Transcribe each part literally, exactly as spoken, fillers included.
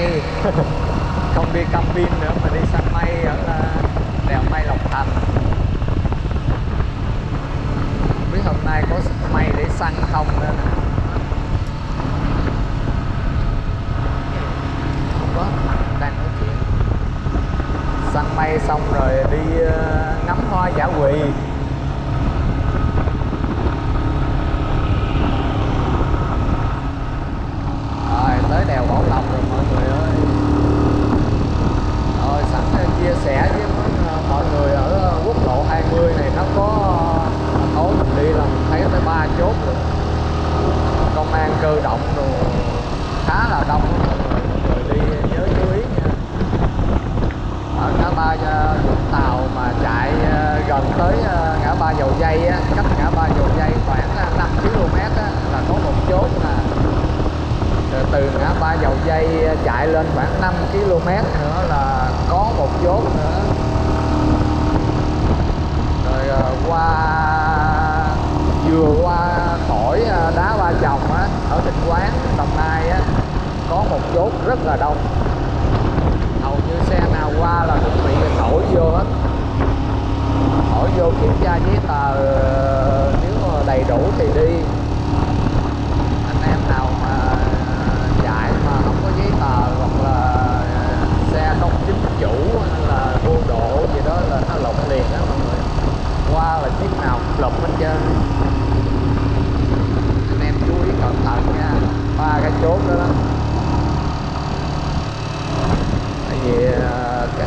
mây. Không đi camping nữa mà đi săn mây ở đèo Mây Lộc Thành. Không biết hôm nay có mây để săn không nữa. Không có, đang nói chuyện. Săn mây xong rồi đi ngắm hoa dã quỳ. Rồi tới đèo Bảo Lộc rồi mọi người ơi. Rồi sẵn chia sẻ với mọi người ở quốc lộ hai mươi này nó có tối mình đi là mình thấy tới ba chốt rồi. Công an cơ động rồi khá là đông mọi người, mọi người đi nhớ chú ý nha. Ở ngã ba Vũng Tàu mà chạy gần tới ngã ba Dầu Giây á, cách ngã ba Dầu Giây khoảng năm ki lô mét á, là có một chốt nè. Rồi từ ngã ba Dầu Giây chạy lên khoảng năm ki lô mét nữa là có một chốt nữa. Rồi qua vừa qua khỏi đá Ba Chồng á, ở Định Quán, Đồng Nai á, có một chốt rất là đông. Hầu như xe nào qua là cũng bị đổi vô hết. Hỏi vô kiểm tra giấy tờ, nếu mà đầy đủ thì đi. Anh em nào mà chạy mà không có giấy tờ hoặc là xe không chính chủ hay là vô độ gì đó là nó lộn liền đó mọi người. Qua là chiếc nào lộn hết trơn. Anh em chú ý cẩn thận nha, ba cái chốt đó đó. Tại vì cái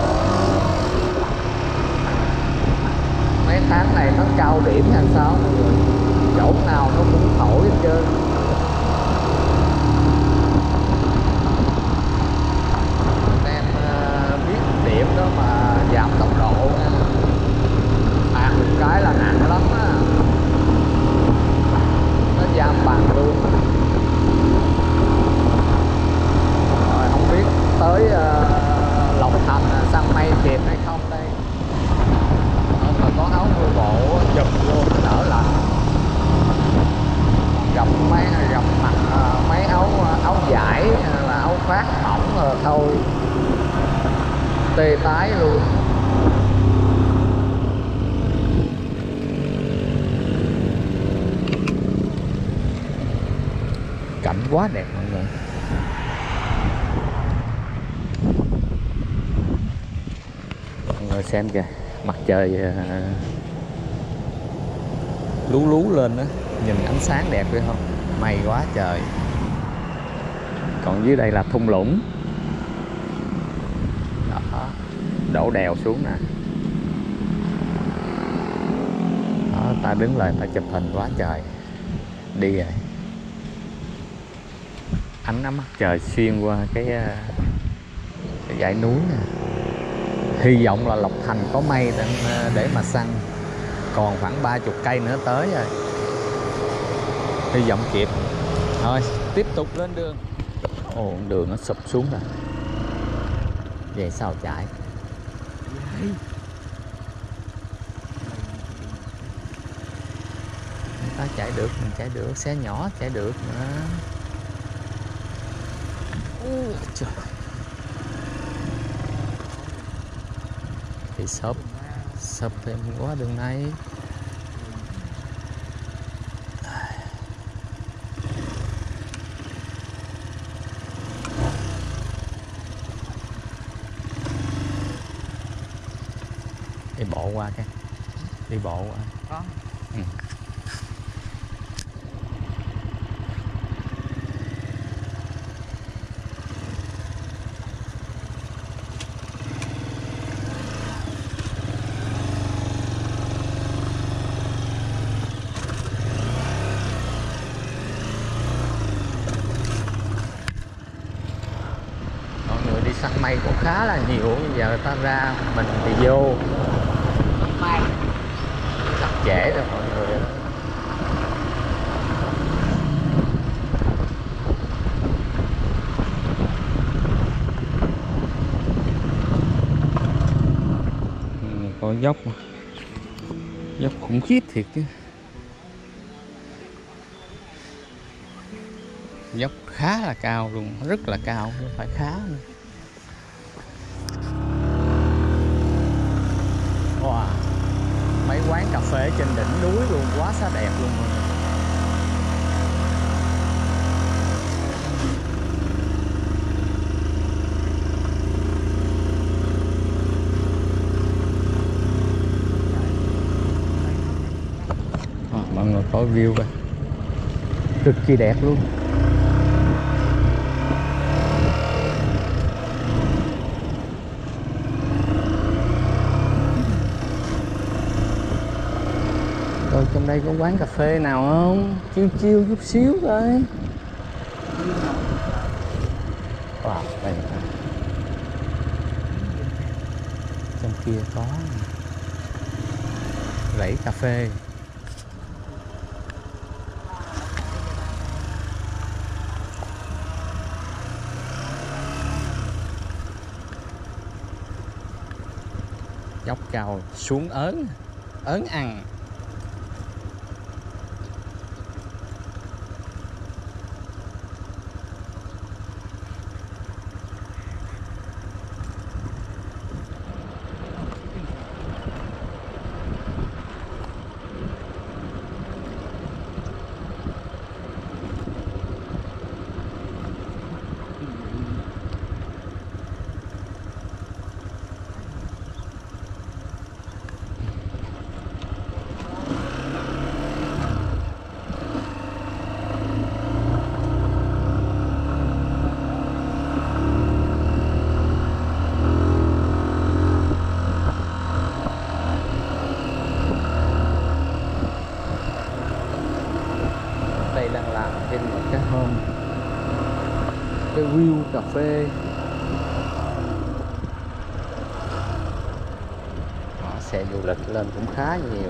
mấy tháng này nó cao điểm hay sao mọi người, chỗ nào nó cũng nổi hết trơn. Anh em biết điểm đó mà giảm tốc độ nha. À một cái là nặng lắm á, nó giam bằng luôn. Rồi không biết tới uh, Lộc Thành săn mây kịp hay không đây. Đó, mà có áo mưa bộ chụp luôn nó đỡ lạnh. Gặp mấy gặp mặt uh, mấy áo áo vải là áo khoác mỏng rồi thôi tê tái luôn. Cảnh quá đẹp mọi người. Mọi người xem kìa, mặt trời uh, lú lú lên đó, nhìn ánh sáng đẹp phải không? May quá trời. Còn dưới đây là thung lũng. Đó, đổ đèo xuống nè. Đó, ta đứng lại ta chụp hình quá trời. Đi rồi. Ánh nắng mặt trời xuyên qua cái, cái dãy núi nè. Hy vọng là Lộc Thành có mây để, để mà săn. Còn khoảng ba mươi cây nữa tới rồi. Hy vọng kịp. Thôi tiếp tục lên đường. Ồ đường nó sụp xuống rồi. Vậy sao chạy? Ta chạy được, mình chạy được, xe nhỏ chạy được mà. Ôi trời. Thì sớp sớp thêm quá đường này. Đi bộ qua cái đi bộ qua. Có. Ừ. Săn mây cũng khá là nhiều, bây giờ ta ra mình thì vô may sắp trễ rồi mọi người. Ừ, có dốc dốc khủng khiếp thiệt chứ. Dốc khá là cao luôn, rất là cao, không phải khá nữa. Wow, mấy quán cà phê trên đỉnh núi luôn, quá xá đẹp luôn mọi người. À, mọi người có view kìa, cực kỳ đẹp luôn. Rồi trong đây có quán cà phê nào không? Chiêu chiêu chút xíu thôi. Wow, đây nè. Trong kia có rẫy cà phê. Dốc cao xuống ớn, ớn ăn. Đây đang làm trên một cái hôm cái view cà phê. Đó, xe du lịch lên cũng khá nhiều.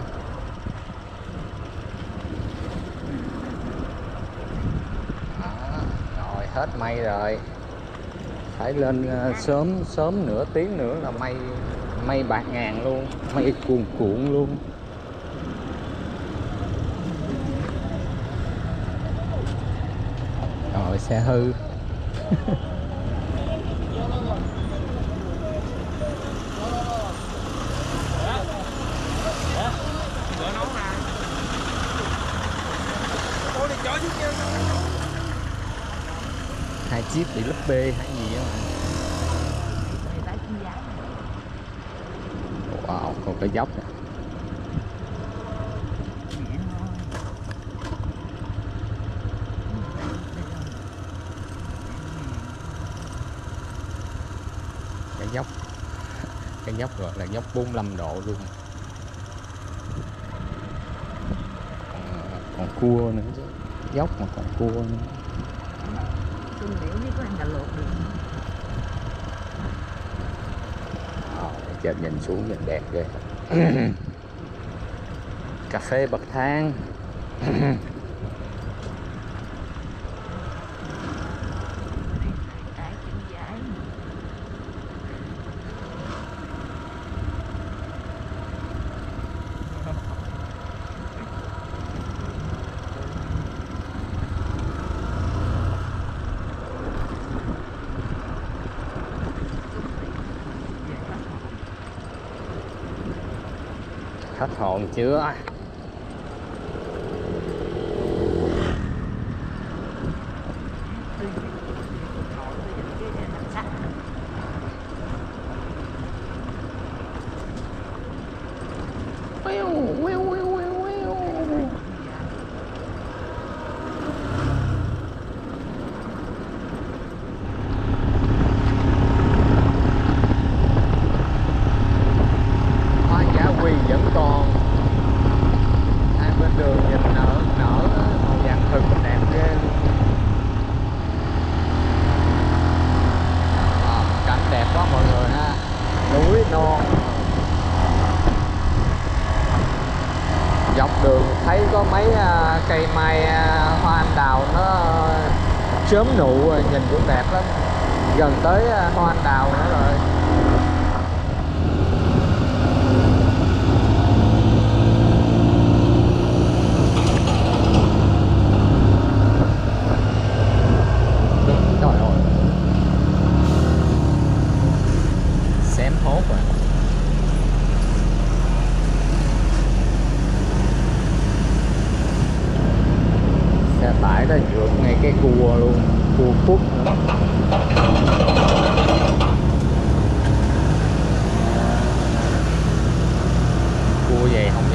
Đó, rồi hết mây rồi, phải lên uh, sớm sớm nửa tiếng nữa là mây mây bạc ngàn luôn, mây cuồn cuộn luôn. Rồi xe hư. Hai chiếc bị lúp bê hay gì á. Wow, còn cái dốc nè. Cái dốc, cái dốc gọi là dốc bốn mươi lăm độ luôn. Còn, còn cua nữa chứ, dốc mà còn cua nữa. Trên nhìn xuống nhìn đẹp ghê. Cà phê bậc thang. Hết hồn chưa? Vẫn còn hai bên đường nhìn nở nở màu vàng thực đẹp ghê. À, cảnh đẹp quá mọi người ha, núi non. Dọc đường thấy có mấy cây mai hoa anh đào nó chớm nụ, nhìn cũng đẹp lắm. Gần tới hoa anh đào nữa rồi.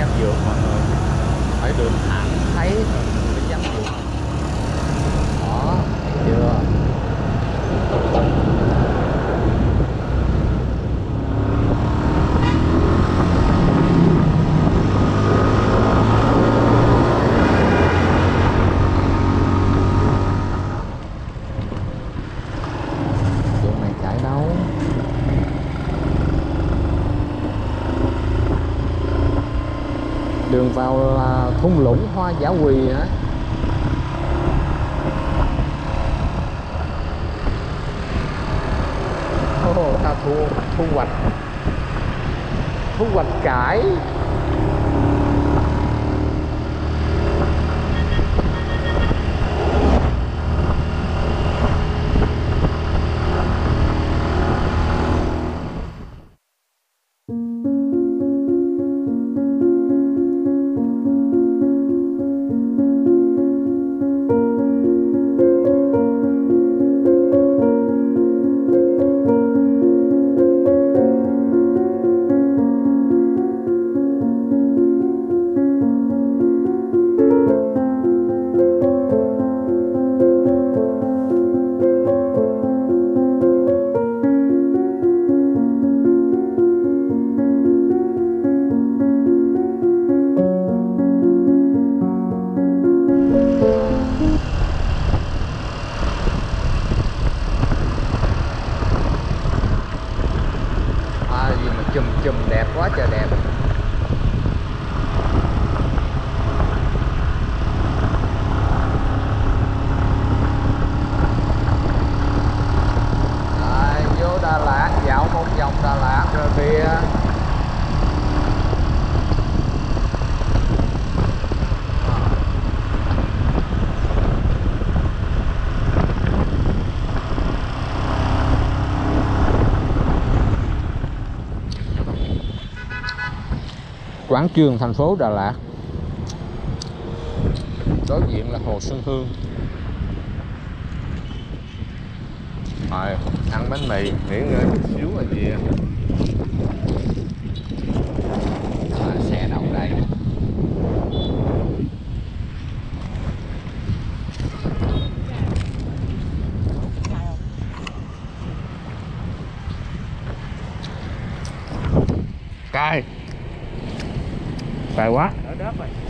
dám vượt mọi người, phải đường thẳng thấy rồi mình mới dám vượt. Đó, thấy chưa? Đường này chạy đâu? Đường vào là thung lũng hoa dã quỳ hả? Oh, ta thu thu hoạch thu hoạch cải. Chùm chùm đẹp quá trời đẹp. Rồi, vô Đà Lạt dạo một vòng Đà Lạt rồi kìa. Quảng trường thành phố Đà Lạt, đối diện là Hồ Xuân Hương. Rồi, ăn bánh mì, nghỉ ngơi chút xíu là gì. À, xe đậu đây. Cay. Cay quá.